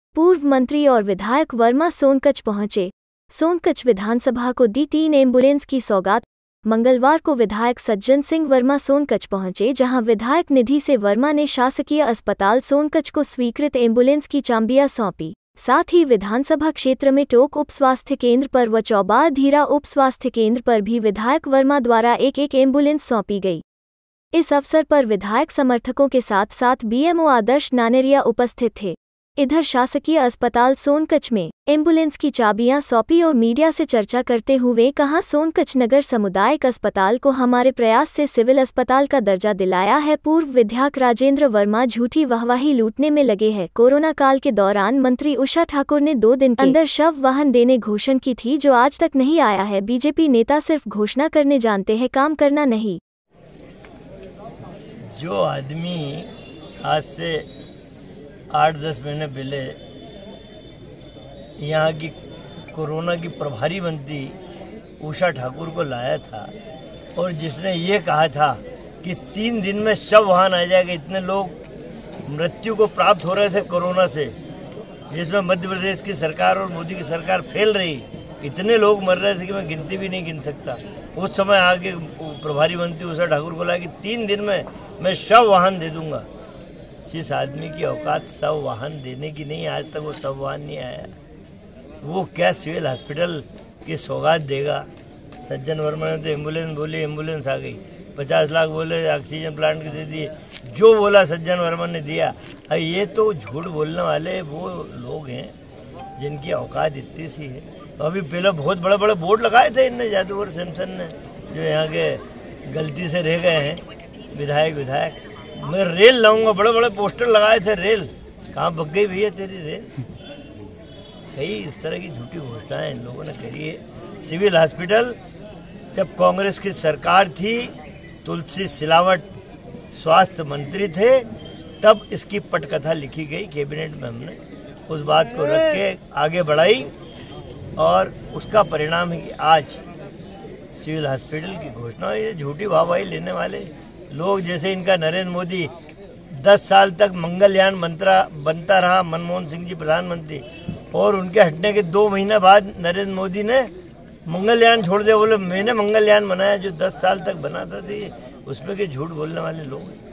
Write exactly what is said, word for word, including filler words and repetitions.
पूर्व मंत्री और विधायक वर्मा सोनकच्छ पहुंचे। सोनकच्छ विधानसभा को दी तीन एम्बुलेंस की सौगात। मंगलवार को विधायक सज्जन सिंह वर्मा सोनकच्छ पहुंचे, जहां विधायक निधि से वर्मा ने शासकीय अस्पताल सोनकच्छ को स्वीकृत एम्बुलेंस की चाबियां सौंपी। साथ ही विधानसभा क्षेत्र में टोक उप स्वास्थ्य केंद्र पर व चौबार धीरा उप स्वास्थ्य केंद्र पर भी विधायक वर्मा द्वारा एक एक एम्बुलेंस सौंपी गई। इस अवसर पर विधायक समर्थकों के साथ साथ बीएमओ आदर्श नानेरिया उपस्थित थे। इधर शासकीय अस्पताल सोनकच्छ में एम्बुलेंस की चाबियां सौंपी और मीडिया से चर्चा करते हुए कहा, सोनकच्छ नगर सामुदायिक अस्पताल को हमारे प्रयास से सिविल अस्पताल का दर्जा दिलाया है। पूर्व विधायक राजेंद्र वर्मा झूठी वाहवाही लूटने में लगे हैं। कोरोना काल के दौरान मंत्री उषा ठाकुर ने दो दिन के अंदर शव वाहन देने घोषणा की थी, जो आज तक नहीं आया है। बीजेपी नेता सिर्फ घोषणा करने जानते हैं, काम करना नहीं। जो आदमी आज से आठ दस महीने पहले यहाँ की कोरोना की प्रभारी मंत्री उषा ठाकुर को लाया था और जिसने ये कहा था कि तीन दिन में शव वाहन आ जाएगा, इतने लोग मृत्यु को प्राप्त हो रहे थे कोरोना से, जिसमें मध्य प्रदेश की सरकार और मोदी की सरकार फैल रही, इतने लोग मर रहे थे कि मैं गिनती भी नहीं गिन सकता। उस समय आगे प्रभारी मंत्री उषा ठाकुर को लाया कि तीन दिन में मैं शव वाहन दे दूंगा। जिस आदमी की औकात शव वाहन देने की नहीं, आज तक वो शव वाहन नहीं आया, वो क्या सिविल हॉस्पिटल की सौगात देगा। सज्जन वर्मा ने तो एम्बुलेंस बोली, एम्बुलेंस आ गई, पचास लाख बोले ऑक्सीजन प्लांट के दे दिए, जो बोला सज्जन वर्मा ने दिया। ये तो झूठ बोलने वाले वो लोग हैं जिनकी औकात इतनी सी है। अभी पहले बहुत बड़े बड़े बोर्ड लगाए थे इनने, जादूगर सैमसन ने, जो यहाँ के गलती से रह गए हैं विधायक विधायक मैं रेल लाऊंगा, बड़े बड़े पोस्टर लगाए थे, रेल कहाँ भग गई भैया तेरी रेल। कई इस तरह की झूठी घोषणाएं इन लोगों ने करी है। सिविल हॉस्पिटल जब कांग्रेस की सरकार थी, तुलसी सिलावट स्वास्थ्य मंत्री थे, तब इसकी पटकथा लिखी गई कैबिनेट में। हमने उस बात को रख के आगे बढ़ाई और उसका परिणाम है कि आज सिविल हॉस्पिटल की घोषणा। ये झूठी वाहवाही लेने वाले लोग, जैसे इनका नरेंद्र मोदी दस साल तक मंगलयान मंत्रा बनता रहा, मनमोहन सिंह जी प्रधानमंत्री, और उनके हटने के दो महीने बाद नरेंद्र मोदी ने मंगलयान छोड़ दिया। बोले मैंने मंगलयान बनाया जो दस साल तक बना था, उसमें के झूठ बोलने वाले लोग हैं।